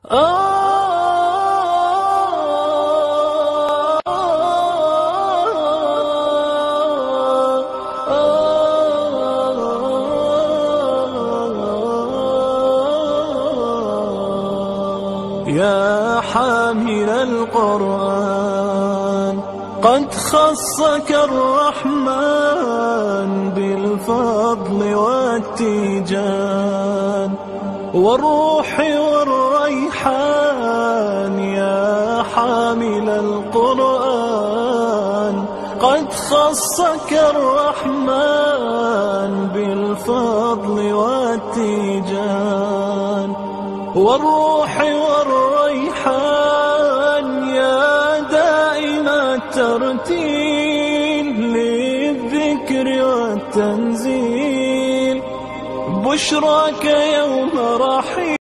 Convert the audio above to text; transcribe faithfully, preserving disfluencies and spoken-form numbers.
يا حامل القرآن قد خصك الرحمن بالفضل والتيجان والروح والريحان. يا حامل القرآن قد خصك الرحمن بالفضل والتيجان والروح والريحان. يا دائم الترتيل للذكر والتنزيل بشراك يوم رحيل.